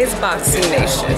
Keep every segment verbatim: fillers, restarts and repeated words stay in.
is Boxing Nation.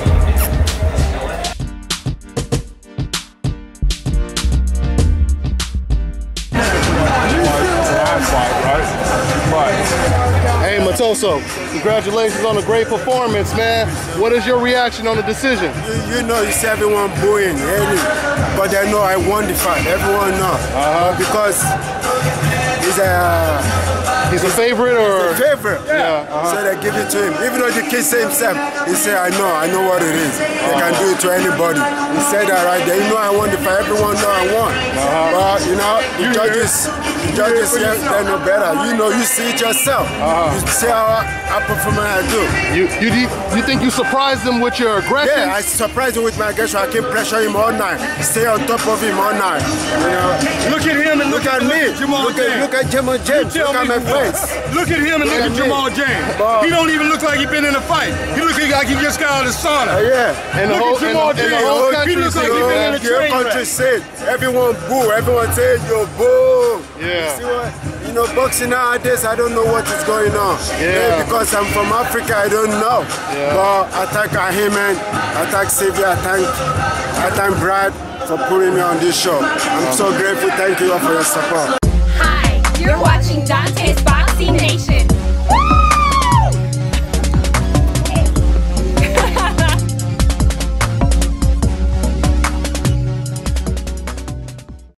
Hey Omotoso, congratulations on a great performance, man. What is your reaction on the decision? You, you know, you see everyone booing, but they know I won the fight. Everyone knows. Uh-huh. Because he's a he's a favorite, or he's a favorite. Yeah. Uh-huh. So they give it to him. Even though the kid say himself, he say, I know, I know what it is. They can do it to anybody. He said that right there. You know I won the fight. Everyone know I won. Uh-huh. But you know, the you judges, the judges here, they know better. You know, you see it yourself. Uh-huh. You see how I perform and I do. You you you think you surprised him with your aggression? Yeah, I surprised him with my aggression. I can pressure him all night, stay on top of him all night. You know, look at him and look, look at me. Jamal look at look at Jamal James. Look at my face. Look at him and look, look at, at Jamal James. But he don't even look like he been in a fight. He look like he just got out of the sauna. Uh, yeah, and the look whole, at Jamal and, James. and the whole country, he looks like he been in a the train whole country wreck. said, everyone boo. Everyone said, yo, boo. Yeah. You see what? You know, boxing nowadays, I don't know what is going on. Yeah. Yeah, because I'm from Africa, I don't know. Yeah. But I thank Ahiman, I thank Sylvia, I thank, I thank Brad for putting me on this show. I'm so grateful. Thank you all for your support. Hi, you're watching Dante's